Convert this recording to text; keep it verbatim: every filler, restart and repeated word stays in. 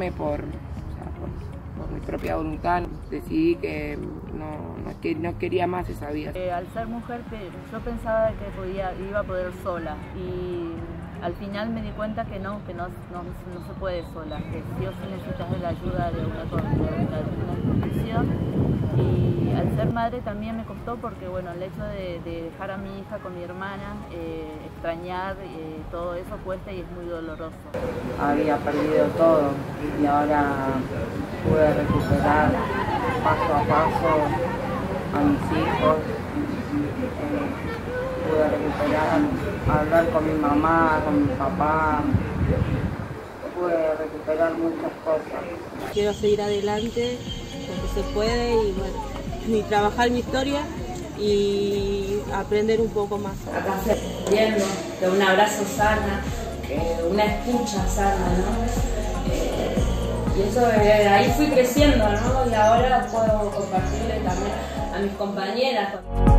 animé por, o sea, por, por mi propia voluntad. Decidí que no, no, que no quería más esa vida. Eh, al ser mujer yo pensaba que podía, iba a poder sola y al final me di cuenta que no, que no, no, no se puede sola, que sí o sí necesitas de la ayuda de una, de una institución. Y al ser madre también me costó porque bueno, el hecho de, de dejar a mi hija con mi hermana, eh, extrañar, eh, todo eso cuesta y es muy doloroso. Había perdido todo y ahora pude recuperar paso a paso a mis hijos, eh, pude recuperar, hablar con mi mamá, con mi papá, pude recuperar muchas cosas. Quiero seguir adelante porque se puede y bueno, y trabajar mi historia y aprender un poco más. Acá aprendiendo de un abrazo sana, eh, una escucha sana, ¿no? Eh, y eso, eh, ahí fui creciendo, ¿no? Y ahora puedo compartirle también a mis compañeras.